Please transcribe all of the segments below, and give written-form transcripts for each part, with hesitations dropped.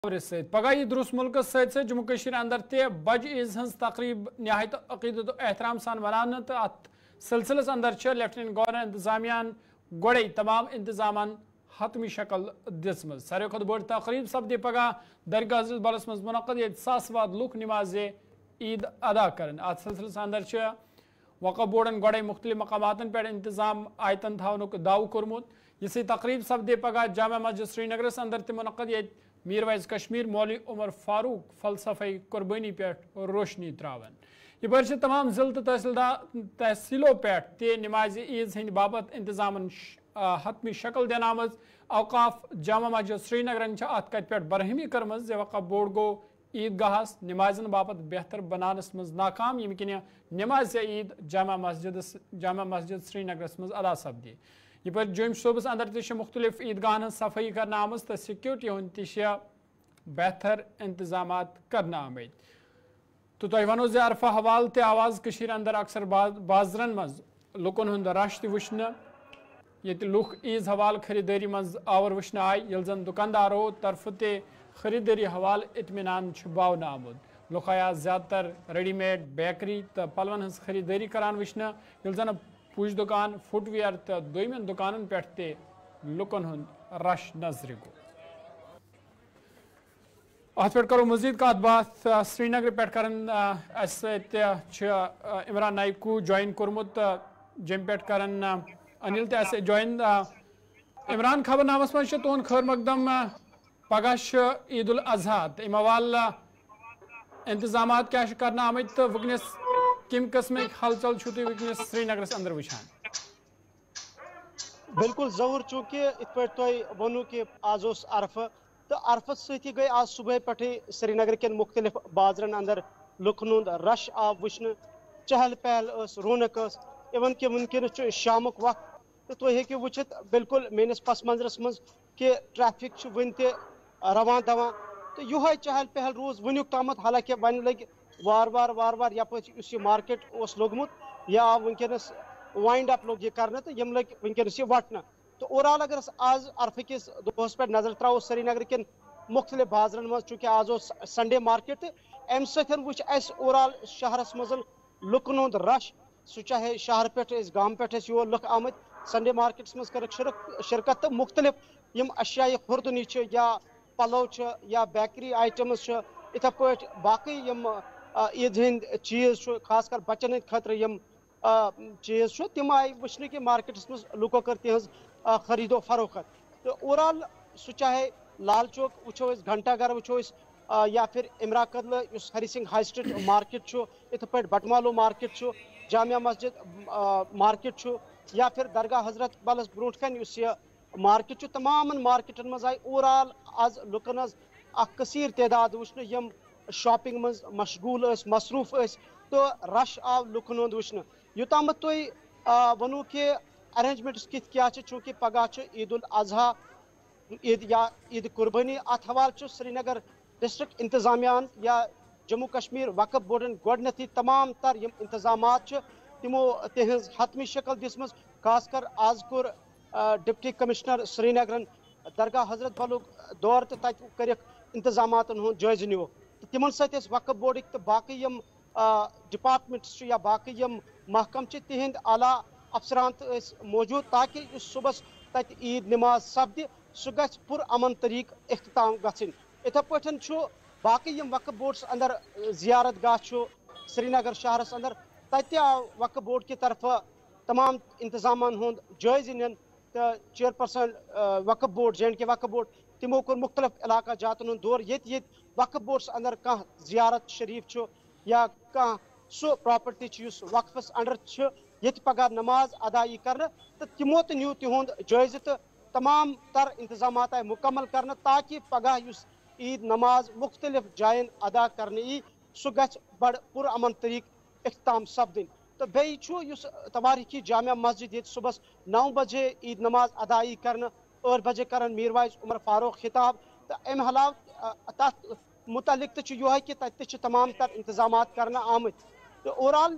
پگہ درست ملک ست جموں کشیر اندر تہ بج عیز ہز تقریب نہایت عقیدت و احترام سان مناونہ تو ات سلسلس اندر لیفٹیننٹ گورنر انتظامیہ گوڑے تمام انتظامان حتمی شکل دم ساروی کھت بڑ تقریب سپدی پگہ درگاہ حضرت بلس مز منعقد یہ 100 واد لوک نماز عید ادا کرن ات سلسلس اندر وقف بورڈن گوڑے مختلف مقامات پہ انتظام آیتن تھونک دعو کورمت یہ تقریب سپدی پگہ جامع مسجد سری نگرس اندر تہ منعقد یہ میر ویز کشمیر مولوی عمر فاروق فلسفہ قربانی پہ روشنی تراون یہ پر تمام ضلع تحصیلوں پہ نماز عید ہند باپت انتظام حتمی شکل دن آمز اوقاف جامع مسجد سری نگرن ات کت پہ برہمی کرم وقف بورڈ گو عیدگاہس نمازن باپت بہتر بنانس مز ناکام یم کن نماز عید جامع مسجد سری نگرس مز ادا سپدی یہ پر جوم صوبس اندر تہ مختلف عیدگاہن صفائی کرنا آمز تو سیکورٹی ہند تہ بہتر انتظامات کرنا آمت تو تہ ونو عرفہ حوالہ تہ آواز کشیر اندر اکثر بازرن مز لکن ہند رش تہ وچھنہ یہ لوک عیز حوالہ خریداری مز آور وچھنہ آئی یل زن دکاندارو طرف تہ خریداری حوالہ اطمینان باونہ آمد لوک آیا زیادہ تر ریڈی میڈ بیکری تو پلون ہز خریداری کران وچھنہ یل زن پوش دکان فٹ ویئر تو دویمن دکانن پہ تہ لکن ہند رش نظر گو ات پہ کرو مزید کت بات سری نگر پہ کرن اس عمران نائکو جوائن کورمت جم پہ کرن انل تہ جوائن عمران خبر نامس مز تہد خیر مقدم پگہ عید الاضحیٰ تو ام حوالہ انتظامات کیا کرنا آمت تو ونکس کم قسم ہل چل تھی ونکس سری نگرس اندر وچان بالکل ظہور چونکہ ات پہ تہ ونو کہ آز عرفہ تو عرفت سی گئی آج صبح پہ سری نگر کن مختلف بازرن اندر لکن ہند رش آو وچھنہ چہل پہل رونق ایون کہ ونکس شامک وقت تو تھی ہیکو وچھت بالکل میس پس منظرس مز کہ ٹریفک ون تہ روان دوان تو یہ چہل پہل روز ونیک تامت حالانکہ ون لگ وار وار یپ یہ مارکیٹ اس لوگمت یا آو ونکس وائنڈ اپ لوگ یہ کرنا تو یم لگ ونکس یہ وٹنا تو اوورآل اگر آز عرفہ کس دہس پہ نظر ترو سری نگر کن مختلف بازرن مز چونکہ آز سنڈے مارکیٹ ام ستن وچ اس اوورآل شہرس مز لکن ہند رش سہ چاہے شہر پہ گام پہ یور لک آمت سنڈے مارکیٹس مز کر شرکت تو مختلف یم اشیاء خوردنی یا پلو یا بیکری آئٹمز اتھے پہ باقی یم عید ہند چیز خاص کر بچن ہند خاطر یم چیز تم آئی وچھنے کہ مارکیٹس مز لوکو کر تہذ خرید و فروخت تو اوورآل سہ چاہے لال چوک وچو گھنٹہ گھر وچو یا پھر امرا کدل اس Hari Singh high street market اتھے پہ بٹمالو مارکیٹ جامع مسجد مارکیٹ یا پھر درگاہ حضرت بلس بروٹ کن اس مارکیٹ تمام مارکیٹن مز آئی اوورآل آز لکن کثیر تعداد وچھنے یم شاپنگ مز مشغول مصروف تو رش آو لکن ہند وچھنے یوتامت تھی ونو کہ ارینجمنٹس کت کیا چونکہ پگہ عید الاضحیٰ عید یا عید قربانی ات حوالہ سری نگر ڈسٹرکٹ انتظامیہ یا جموں کشمیر وقف بورڈن گۄڈنیتھٕے تمام تر یم انتظامات تمو تہذ حتمی شکل دم خاص کر آز کور ڈپٹی کمشنر سری نگرن درگاہ حضرت بلک دور تو تت کرک انتظامات ہند جائزہ نیو تو تمن ست وقف بورڈک تو باقی یم ڈپارٹمنٹس یا باقی یم محکم تہند اعلیٰ افسران تو موجود تاکہ اس صبح تت عید نماز سپدِ سہ گژھِ پر امن طریق اختتام گژھن اتھے پٲٹھۍ باقی یم وقف بورڈس اندر زیارت گاہ سری نگر شہرس اندر تتہِ آو وقف بورڈ کی طرف تمام انتظامان ہند جائزہ نن تو چیئرپرسن وقف بورڈ JNK وقف بورڈ تمو کور مختلف علاقہ جاتن ہند دور یت وقف بورڈس اندر کھانا زیارت شریف یا کھانا سہ پراپرٹی وقفس انڈر یت پگہ نماز ادائی کرنا تو تمو تہ نیو تہند جائزہ تو تمام تر انتظامات آئی مکمل کرنا تاکہ پگہ اس عید نماز مختلف جائن ادا کرنے سہ گژھِ بڑ پر امن طریق اختتام سپدن تو بیس تواریخی جامع مسجد یہ صبح 9 بجے عید نماز ادائی کرنا 8 بجے کرن میر وائز عمر فاروق خطاب تو ام علاوہ تر متعلق تو کہ تت تمام تر انتظامات کرنا آمت تو اوورآل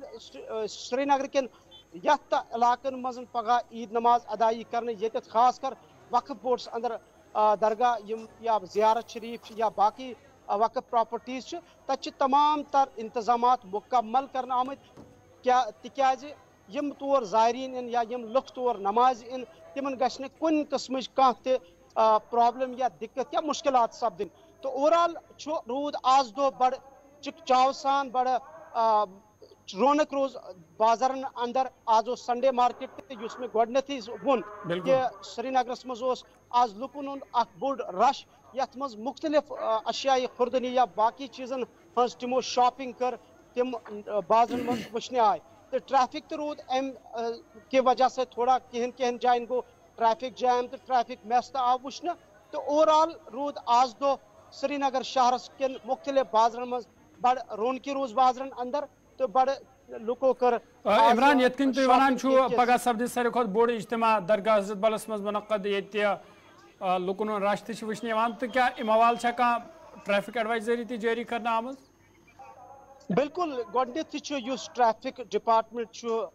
سری نگر کن یت علاقن مز پگہ عید نماز ادائی کرنے یت خاص کر وقف بورڈس اندر درگاہ یا زیارت شریف یا باقی وقف پراپرٹیز تت تمام تر انتظامات مکمل کرنا آمت کیا تکیازِ یم تور زائرین ان یا یم لُکھ تور نماز ان تمن گژھِ نہٕ کُنہِ قٕسمٕچ کانٛہہ تہِ پرابلم یا دقت یا مشکلات سپدٕنۍ تو اوورآل روٗد آز دۄہ بڑٕ چِک چاو سان بڑٕ رونق روز بازرن اندر آز اوس سنڈے مارکیٹ تہِ یُس مےٚ گۄڈنیتھٕے ووٚن کہ سری نگرس منٛز اوس آز لُکن ہُنٛد اکھ بوٚڑ رش یتھ منٛز مختلف اشیاء خوردنی یا باقی چیزن ہٕنٛز تمو شاپنگ کر تم بازرن منٛز وٕچھنہِ آے تو ٹریفک تہِ روٗد امہِ کہِ وجہ سۭتۍ تھوڑا کینٛہن جاین گوٚو ٹریفک جیم تہٕ ٹریفک میس تہِ آو وٕچھنہٕ تو اوورآل روٗد آز دۄہ سری نگر شہرس کٮ۪ن مختلف بازرن منٛز بڑٕ رونقی روٗز بازرن اندر تو بڑٕ لُکو کٔر عمران یتھ کٔنۍ تُہۍ ونان چھُو پگہہ سپدِ ساروی کھۄتہٕ بوٚڑ اجتماع درگاہ حضرت بلس منٛز منعقد ییٚتہِ لُکن ہُنٛد رش تہِ چھُ وٕچھنہٕ یِوان تہٕ کیٛاہ امہِ حوالہٕ چھا کانٛہہ ٹریفک ایڈوایزری تہِ جٲری کرنہٕ آمٕژ بالکل گۄڈنیتھٕے چھُ یُس ٹریفک ڈپارٹمنٹ چھُ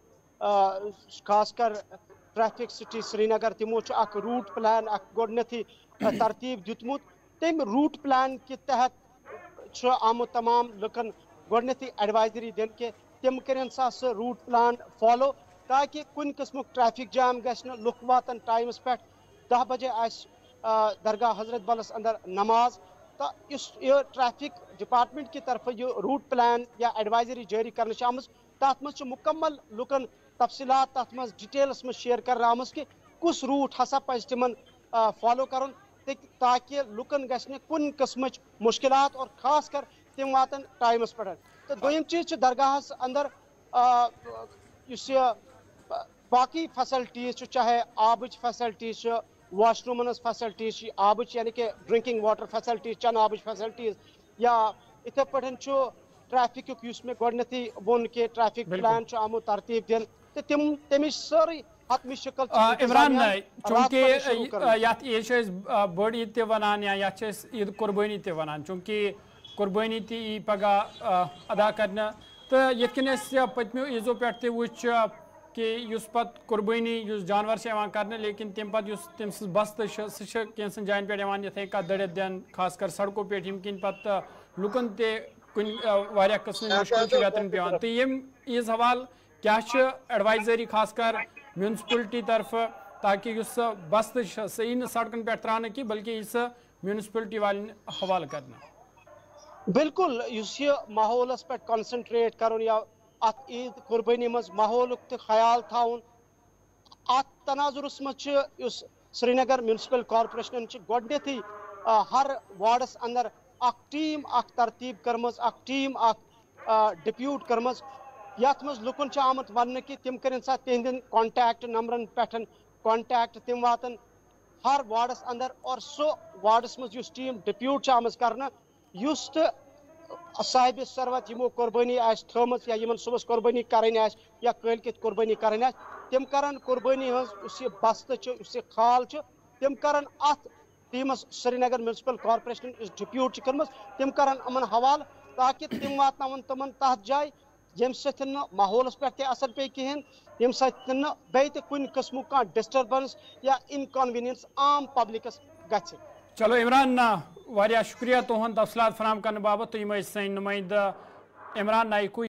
خاص کر ٹریفک سٹی سری نگر تمو چھُ اکھ روٗٹ پلان اکھ گۄڈنیتھٕے ترتیٖب دیُتمُت تمہِ روٗٹ پلان کہِ تحت چھُ آمُت تمام لُکن گۄڈنیتھٕے ایڈوایزری دِنہٕ کہِ تِم کٔرِنۍ سا سُہ روٗٹ پلان فالو تاکہ کُنہِ قٕسمُک ٹریفک جام گژھِ نہٕ لُکھ واتن ٹایمس پٮ۪ٹھ 10 بجے آسہِ درگاہ حضرت بلس اندر نماز تو یُس یہ ٹریفک ڈپارٹمنٹ کی طرف یہ روٗٹ پلان یا ایڈوائزری جاری کرنے چھِ آمٕژ تتھ منٛز چھُ مکمل لُکن تفصیلات تتھ منٛز ڈیٹیلس منٛز شیئر کرنہٕ آمٕژ کہ کُس روٗٹ ہسا پزِ تِمن فالو کرُن تاکہ لُکن گژھِ نہٕ کُنہِ قٕسمٕچ مشکلات اور خاص کر تِم واتن ٹایمس پٮ۪ٹھ تو دوٚیِم چیٖز چھُ درگاہس اندر یُس یہِ باقی فیسلٹیٖز چھُ چاہے آبٕچ فیسلٹیٖز چھِ واش روٗمن ہٕنٛز فیسلٹیٖز چھِ آبٕچ یعنی کہ ڈرنکنگ واٹر فیسلٹیٖز چنہٕ آبٕچ فیسلٹیٖز یا یِتھے پٲٹھۍ چھُ ٹریفکُک یُس مےٚ گۄڈنیتھٕے ووٚن کہ ٹریفک پلان چھُ آمُت ترتیٖب دِنہٕ تہٕ تمِچ سٲرٕے حتمی شکل عمران چونکہ یتھ عیٖد چھِ أسۍ بٔڑ عیٖد تہِ ونان یا یتھ چھِ أسۍ عیٖد قربٲنی تہِ ونان چونکہ قربٲنی تہِ یی پگہہ ادا کرنہٕ تہٕ یِتھ کٔنۍ اَسہِ پٔتمیو عیٖزو پٮ۪ٹھ تہِ وٕچھ کہ یُس پتہٕ قربٲنی یُس جانور چھِ یِوان کرنہٕ لیکن تمہِ پتہٕ یُس تٔمۍ سٕنٛز بستہٕ چھِ سُہ چھِ کینٛژھن جاین پٮ۪ٹھ یِوان یِتھٕے کٔنۍ دٔڑِتھ دِنہٕ خاص کر سڑکو پٮ۪ٹھ ییٚمہِ کِنۍ پتہٕ لُکن تہِ کُنہِ واریاہ قٕسمٕچ مُشکِل چھِ ویترِنۍ پیوان تہٕ ییٚمہِ عیٖز حوالہٕ کیٛاہ چھِ ایڈوایزری خاص کر میونسپلٹی طرفہٕ تاکہ یُس سۄ بستہٕ چھِ سۄ یی نہٕ سڑکن پٮ۪ٹھ ترٛاونہٕ کینٛہہ بلکہ یی سۄ میونسپلٹی والٮ۪ن حوالہٕ کرنہٕ بالکل یُس یہِ ماحولس پٮ۪ٹھ کنسنٹریٹ کرُن یا اتھ عیٖد قربٲنی منٛز ماحولُک تہِ خیال تھاوُن اتھ تناظرس منٛز چھُ یُس سری نگر میونسپل کارپوریشنن چھِ گۄڈنیتھٕے ہر وارڈس اندر اکھ ٹیٖم اکھ ترتیٖب کٔرمٕژ اکھ ٹیٖم اکھ ڈِپیوٗٹ کٔرمٕژ یتھ منٛز لُکن چھُ آمُت وننہٕ کہ تِم کٔرِنۍ سا تِہنٛدٮ۪ن کانٹیکٹ نمبرن پٮ۪ٹھ کانٹیکٹ تِم واتن ہر وارڈس اندر اور سُہ وارڈس منٛز یُس ٹیٖم ڈِپیوٗٹ چھِ آمٕژ کرنہٕ یُس تہِ صاحبِ ثروت یِمو قربٲنی آسہِ تھٲومٕژ یا یِمن صُبحس قربٲنی کرٕنۍ آسہِ یا کٲلکٮ۪تھ قربٲنی کرٕنۍ آسہِ تِم کرن قربٲنی ہٕنٛز یُس یہِ بستہٕ چھُ یُس یہِ کھال چھُ تِم کرن اتھ ٹیٖمس سری نگر میونسپل کارپوریشنن یُس ڈِپیوٗٹ چھِ کٔرمٕژ تِم کرن یِمن حوالہٕ تاکہ تِم واتناون تِمن تتھ جایہِ ییٚمہِ سۭتۍ نہٕ ماحولس پٮ۪ٹھ تہِ اثر پیٚیہِ کِہینۍ ییٚمہِ سۭتۍ نہٕ بیٚیہِ تہِ کُنہِ قٕسمُک کانٛہہ ڈسٹربنس یا انکنوینئنس عام پبلکس گژھِ چلو عمران واریاہ شُکریہ تُہُنٛد تفصیلات فراہم کرنہٕ باپتھ تُہۍ یِم ٲسۍ سٲنۍ نُمٲیندٕ عمران نایکوٗ